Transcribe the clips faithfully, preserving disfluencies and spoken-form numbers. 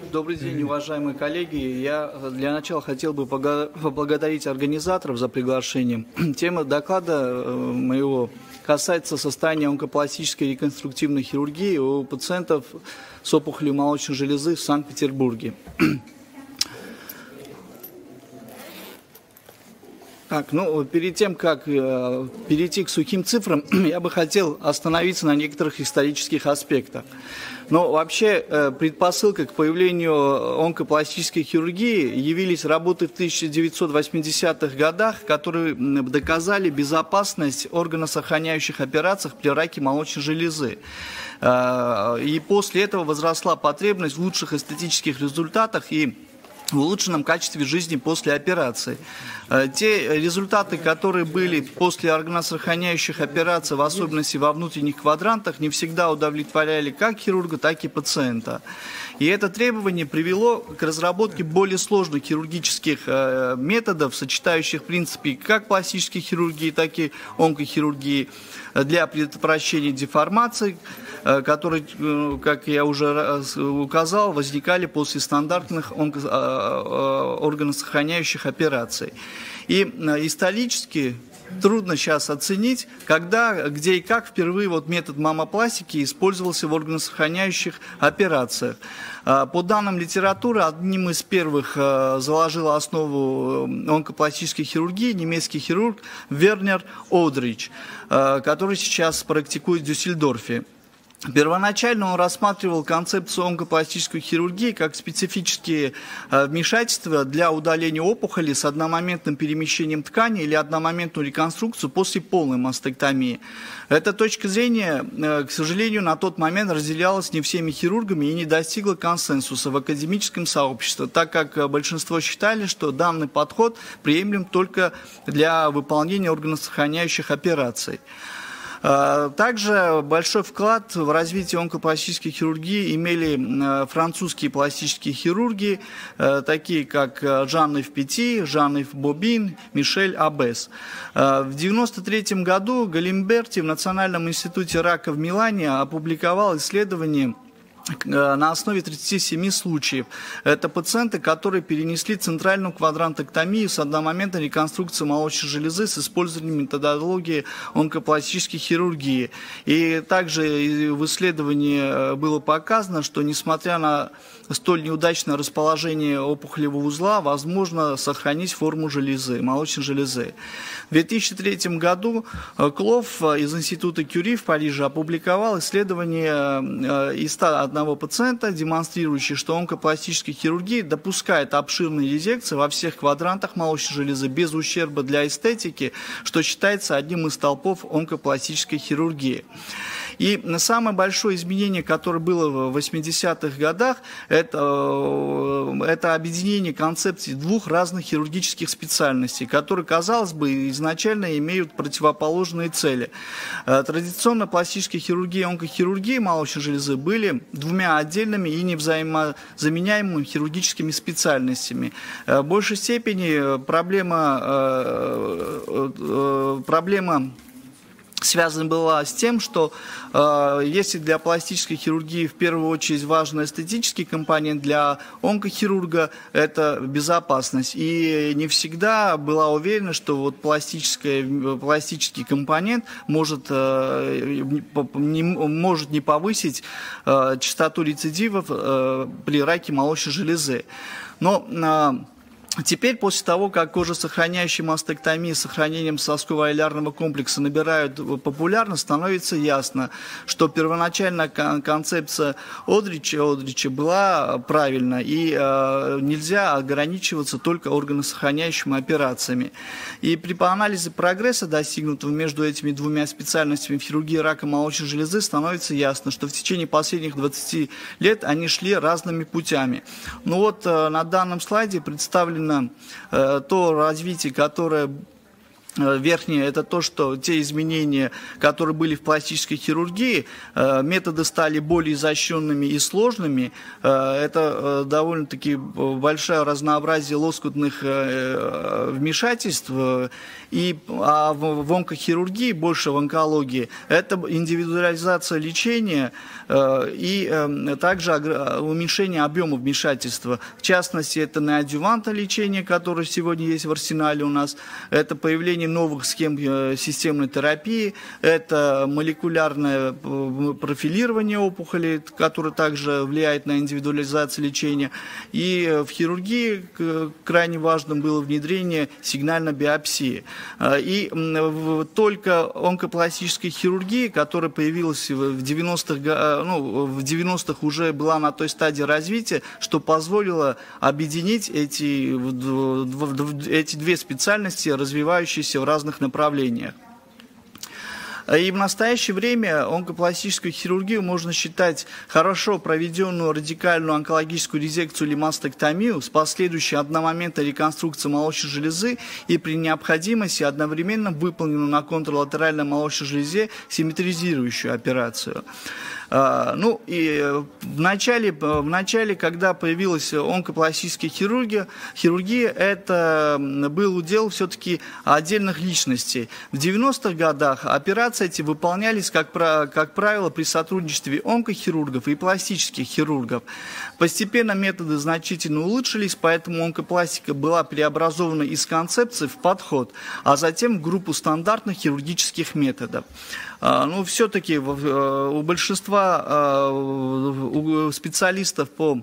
Добрый день, уважаемые коллеги. Я для начала хотел бы поблагодарить организаторов за приглашение. Тема доклада моего касается состояния онкопластической реконструктивной хирургии у пациентов с опухолью молочной железы в Санкт-Петербурге. Так, ну, перед тем, как э, перейти к сухим цифрам, я бы хотел остановиться на некоторых исторических аспектах. Но вообще э, предпосылкой к появлению онкопластической хирургии явились работы в тысяча девятьсот восьмидесятых годах, которые доказали безопасность органосохраняющих операций при раке молочной железы. Э, и после этого возросла потребность в лучших эстетических результатах и в улучшенном качестве жизни после операции. Те результаты, которые были после органосохраняющих операций, в особенности во внутренних квадрантах, не всегда удовлетворяли как хирурга, так и пациента. И это требование привело к разработке более сложных хирургических методов, сочетающих принципы как пластической хирургии, так и онкохирургии для предотвращения деформаций, которые, как я уже указал, возникали после стандартных органосохраняющих операций. И исторически трудно сейчас оценить, когда, где и как впервые вот метод маммопластики использовался в органосохраняющих операциях. По данным литературы, одним из первых заложил основу онкопластической хирургии немецкий хирург Вернер Одрич, который сейчас практикует в Дюссельдорфе. Первоначально он рассматривал концепцию онкопластической хирургии как специфические вмешательства для удаления опухоли с одномоментным перемещением ткани или одномоментную реконструкцию после полной мастектомии. Эта точка зрения, к сожалению, на тот момент разделялась не всеми хирургами и не достигла консенсуса в академическом сообществе, так как большинство считали, что данный подход приемлем только для выполнения органосохраняющих операций. Также большой вклад в развитие онкопластической хирургии имели французские пластические хирурги, такие как Жан-Ив Петти, Жан-Ив Бобин, Мишель Аббес. В девяносто третьем году Галимберти в Национальном институте рака в Милане опубликовал исследование на основе тридцати семи случаев. Это пациенты, которые перенесли центральную квадрантоктомию с одномоментной реконструкцией молочной железы с использованием методологии онкопластической хирургии. И также в исследовании было показано, что несмотря на столь неудачное расположение опухолевого узла, возможно сохранить форму железы, молочной железы. В две тысячи третьем году Клофф из Института Кюри в Париже опубликовал исследование из ста одного пациента, демонстрирующее, что онкопластическая хирургия допускает обширные резекции во всех квадрантах молочной железы без ущерба для эстетики, что считается одним из столпов онкопластической хирургии. И самое большое изменение, которое было в восьмидесятых годах, это, это объединение концепций двух разных хирургических специальностей, которые, казалось бы, изначально имеют противоположные цели. Традиционно пластическая хирургия и онкохирургия молочной железы были двумя отдельными и невзаимозаменяемыми хирургическими специальностями. В большей степени проблема, проблема связана была с тем, что э, если для пластической хирургии в первую очередь важен эстетический компонент, для онкохирурга это безопасность. И не всегда была уверена, что вот пластический компонент может, э, не, может не повысить э, частоту рецидивов э, при раке молочной железы. Но э, Теперь, после того, как кожесохраняющие мастектомии с сохранением сосково-алярного комплекса набирают популярность, становится ясно, что первоначальная концепция Одрича, Одрича была правильна, и э, нельзя ограничиваться только органосохраняющими операциями. И при анализе прогресса, достигнутого между этими двумя специальностями в хирургии рака молочной железы, становится ясно, что в течение последних двадцати лет они шли разными путями. Ну вот э, на данном слайде представлено то развитие, которое Верхнее – это то, что те изменения, которые были в пластической хирургии, методы стали более изощренными и сложными. Это довольно-таки большое разнообразие лоскутных вмешательств. И, а в онкохирургии, больше в онкологии, это индивидуализация лечения и также уменьшение объема вмешательства. В частности, это неоадъювантное лечение, которое сегодня есть в арсенале у нас, это появление новых схем системной терапии, это молекулярное профилирование опухолей, которое также влияет на индивидуализацию лечения. И в хирургии крайне важным было внедрение сигнальной биопсии. И только онкопластическая хирургия, которая появилась в девяностых, ну, в девяностых уже была на той стадии развития, что позволило объединить эти, эти две специальности, развивающиеся в разных направлениях. И в настоящее время онкопластическую хирургию можно считать хорошо проведенную радикальную онкологическую резекцию или мастектомию с последующей одномоментной реконструкцией молочной железы и при необходимости одновременно выполненную на контралатеральной молочной железе симметризирующую операцию. Ну и в начале, в начале, когда появилась онкопластическая хирургия, хирургия, это был удел все-таки отдельных личностей. В девяностых годах операции эти выполнялись, как, как правило, при сотрудничестве онкохирургов и пластических хирургов. Постепенно методы значительно улучшились, поэтому онкопластика была преобразована из концепции в подход, а затем в группу стандартных хирургических методов. Ну, все-таки у большинства у специалистов по,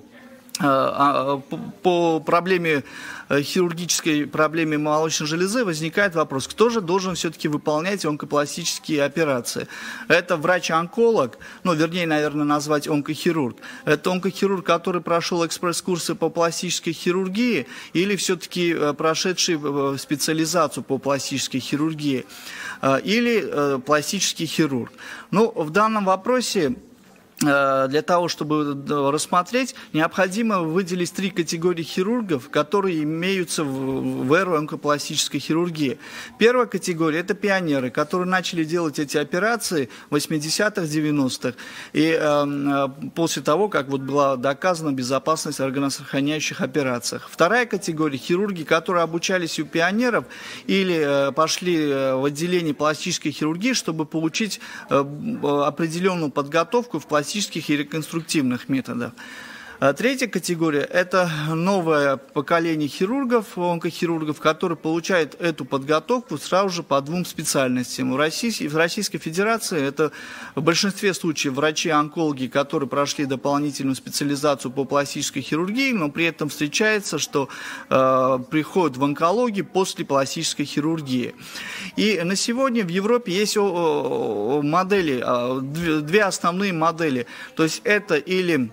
по проблеме хирургической проблеме молочной железы возникает вопрос, кто же должен все-таки выполнять онкопластические операции. Это врач-онколог, ну, вернее, наверное, назвать онкохирург. Это онкохирург, который прошел экспресс-курсы по пластической хирургии или все-таки прошедший специализацию по пластической хирургии, или пластический хирург. Ну, в данном вопросе для того, чтобы рассмотреть, необходимо выделить три категории хирургов, которые имеются в эру онкопластической хирургии. Первая категория – это пионеры, которые начали делать эти операции в восьмидесятых, девяностых, и э, после того, как вот была доказана безопасность органосохраняющих операций. Вторая категория – хирурги, которые обучались у пионеров или э, пошли в отделение пластической хирургии, чтобы получить э, определенную подготовку в пластической и реконструктивных методах. Третья категория – это новое поколение хирургов, онкохирургов, которые получают эту подготовку сразу же по двум специальностям. В России, в Российской Федерации это в большинстве случаев врачи-онкологи, которые прошли дополнительную специализацию по пластической хирургии, но при этом встречается, что э, приходят в онкологию после пластической хирургии. И на сегодня в Европе есть модели, две основные модели. То есть это или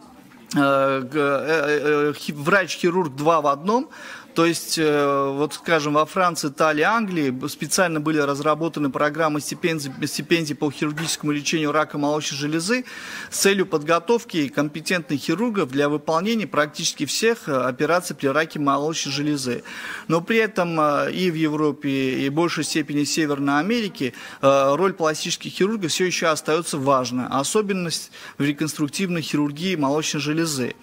врач-хирург два в одном, то есть, вот скажем, во Франции, Италии, Англии специально были разработаны программы стипендий, стипендий по хирургическому лечению рака молочной железы с целью подготовки компетентных хирургов для выполнения практически всех операций при раке молочной железы. Но при этом и в Европе, и в большей степени в Северной Америке роль пластических хирургов все еще остается важной, особенность в реконструктивной хирургии молочной железы.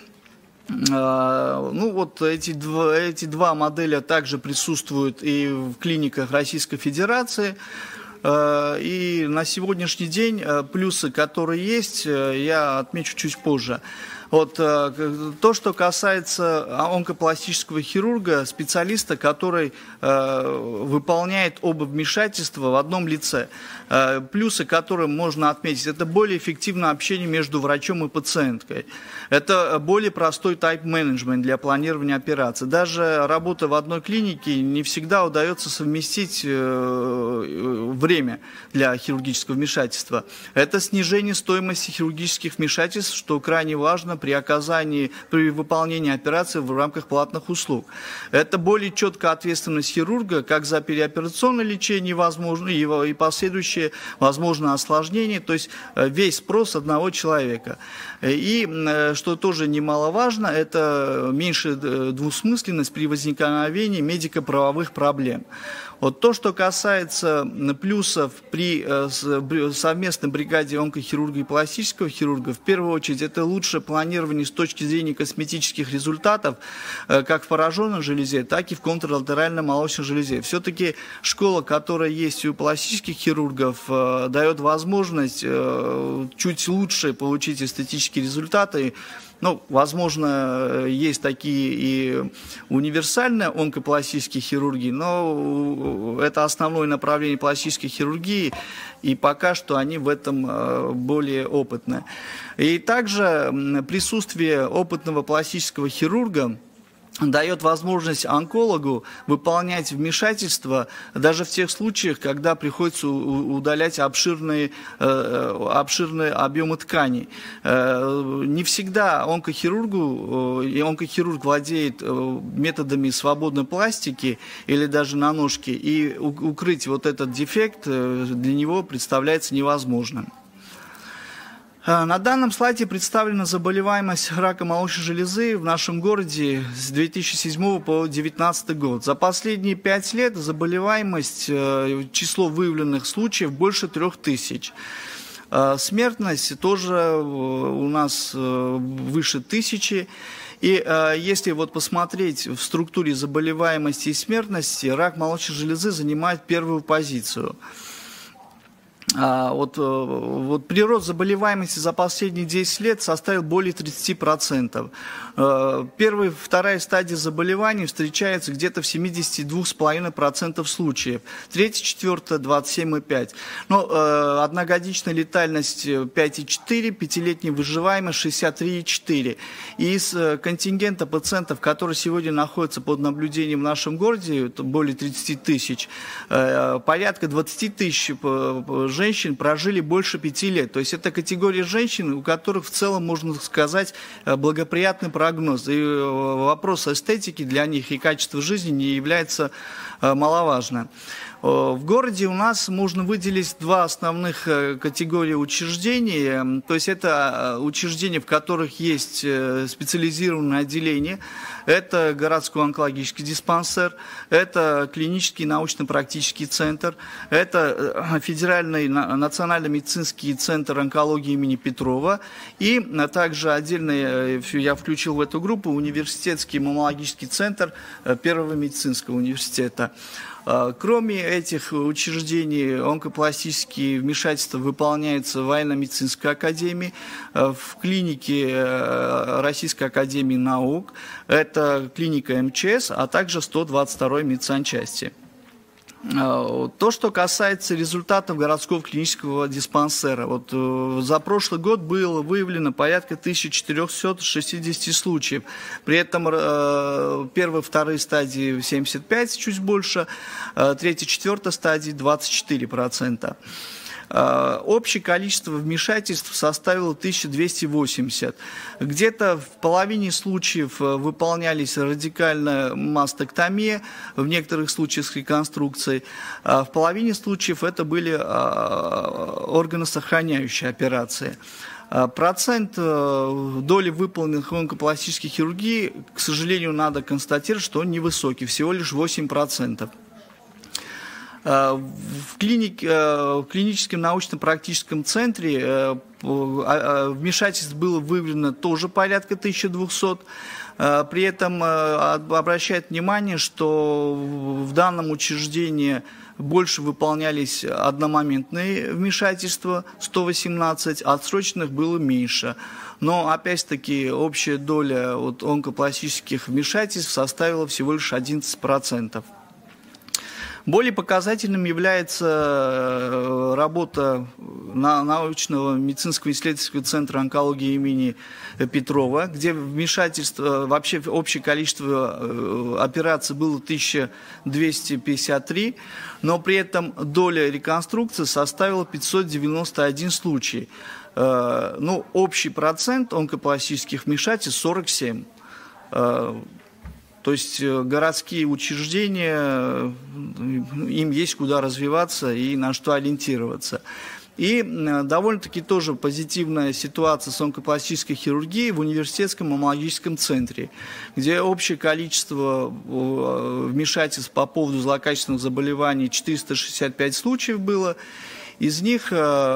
Ну вот эти два, эти два модели также присутствуют и в клиниках Российской Федерации. И на сегодняшний день плюсы, которые есть, я отмечу чуть позже. Вот, то, что касается онкопластического хирурга, специалиста, который э, выполняет оба вмешательства в одном лице. Э, плюсы, которые можно отметить, это более эффективное общение между врачом и пациенткой. Это более простой тайп-менеджмент для планирования операций. Даже работа в одной клинике не всегда удается совместить э, время для хирургического вмешательства. Это снижение стоимости хирургических вмешательств, что крайне важно при оказании, при выполнении операции в рамках платных услуг. Это более четкая ответственность хирурга, как за переоперационное лечение возможно, и, и последующее возможно осложнение, то есть весь спрос одного человека. И, что тоже немаловажно, это меньшая двусмысленность при возникновении медико-правовых проблем. Вот то, что касается плюсов при совместной бригаде онкохирурга и пластического хирурга, в первую очередь это лучшее планирование с точки зрения косметических результатов, как в пораженной железе, так и в контралатеральной молочной железе. Все-таки школа, которая есть у пластических хирургов, дает возможность чуть лучше получить эстетические результаты. Ну, возможно, есть такие и универсальные онкопластические хирурги, но это основное направление пластической хирургии, и пока что они в этом более опытны. И также присутствие опытного пластического хирурга дает возможность онкологу выполнять вмешательства даже в тех случаях, когда приходится удалять обширные, обширные объемы тканей. Не всегда онкохирургу, и онкохирург владеет методами свободной пластики или даже на ножке, и укрыть вот этот дефект для него представляется невозможным. На данном слайде представлена заболеваемость рака молочной железы в нашем городе с две тысячи седьмого по две тысячи девятнадцатый год. За последние пять лет заболеваемость, число выявленных случаев больше трех тысяч. Смертность тоже у нас выше тысячи. И если вот посмотреть в структуре заболеваемости и смертности, рак молочной железы занимает первую позицию. Вот, вот прирост заболеваемости за последние десять лет составил более тридцати процентов. Первая и вторая стадия заболеваний встречается где-то в семидесяти двух целых пяти десятых процента случаев. Третья, четвертая, двадцать семь и пять десятых процента. Но одногодичная летальность пять и четыре десятых, пятилетняя выживаемость шестьдесят три и четыре десятых. И из контингента пациентов, которые сегодня находятся под наблюдением в нашем городе, более тридцати тысяч, порядка двадцати тысяч женщин прожили больше пяти лет. То есть это категория женщин, у которых в целом, можно сказать, благоприятный прогноз. И вопрос эстетики для них и качества жизни не является маловажным. В городе у нас можно выделить два основных категории учреждений. То есть это учреждения, в которых есть специализированное отделение. Это городской онкологический диспансер, это клинический научно-практический центр, это федеральный национальный медицинский центр онкологии имени Петрова. И также отдельно я включил в эту группу университетский маммологический центр Первого медицинского университета. Кроме этих учреждений, онкопластические вмешательства выполняются в военно-медицинской академии, в клинике Российской академии наук, это клиника эм че эс, а также сто двадцать второй медсанчасти. То, что касается результатов городского клинического диспансера. Вот, за прошлый год было выявлено порядка тысячи четырёхсот шестидесяти случаев. При этом э, первые, вторые стадии семьдесят пять, чуть больше, э, третья, четвертая стадии двадцать четыре процента. Общее количество вмешательств составило тысячу двести восемьдесят. Где-то в половине случаев выполнялись радикальная мастектомия, в некоторых случаях с реконструкцией. В половине случаев это были органосохраняющие операции. Процент доли выполненных онкопластических хирургий, к сожалению, надо констатировать, что он невысокий, всего лишь восемь процентов. В, клинике, в клиническом научно-практическом центре вмешательств было выявлено тоже порядка тысячи двухсот. При этом обращает внимание, что в данном учреждении больше выполнялись одномоментные вмешательства, сто восемнадцать, отсроченных было меньше. Но, опять-таки, общая доля вот, онкопластических вмешательств составила всего лишь одиннадцать процентов. Более показательным является работа научного медицинского исследовательского центра онкологии имени Петрова, где вмешательство, вообще общее количество операций было тысяча двести пятьдесят три, но при этом доля реконструкции составила пятьсот девяносто один случай. Ну, общий процент онкопластических вмешательств сорок семь. То есть городские учреждения, им есть куда развиваться и на что ориентироваться. И довольно-таки тоже позитивная ситуация с онкопластической хирургией в университетском маммологическом центре, где общее количество вмешательств по поводу злокачественных заболеваний четыреста шестьдесят пять случаев было. Из них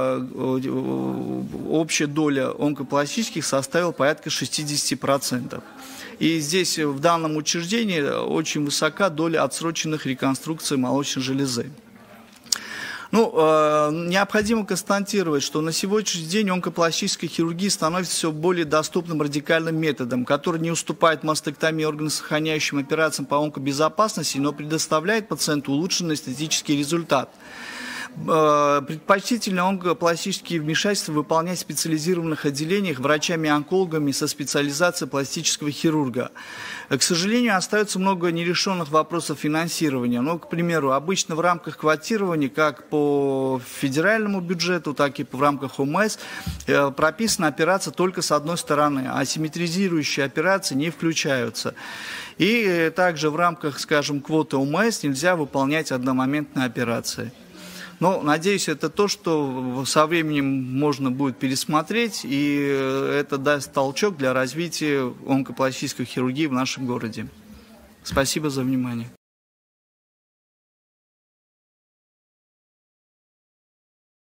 общая доля онкопластических составила порядка шестьдесят процентов. И здесь в данном учреждении очень высока доля отсроченных реконструкций молочной железы. Ну, э, необходимо констатировать, что на сегодняшний день онкопластическая хирургия становится все более доступным радикальным методом, который не уступает мастектомии органосохраняющим операциям по онкобезопасности, но предоставляет пациенту улучшенный эстетический результат. Предпочтительно онкопластические вмешательства выполнять в специализированных отделениях врачами-онкологами со специализацией пластического хирурга. К сожалению, остается много нерешенных вопросов финансирования. Ну, к примеру, обычно в рамках квотирования, как по федеральному бюджету, так и в рамках ОМС, прописана операция только с одной стороны, а симметризирующие операции не включаются. И также в рамках, скажем, квоты ОМС нельзя выполнять одномоментные операции. Но, надеюсь, это то, что со временем можно будет пересмотреть, и это даст толчок для развития онкопластической хирургии в нашем городе. Спасибо за внимание.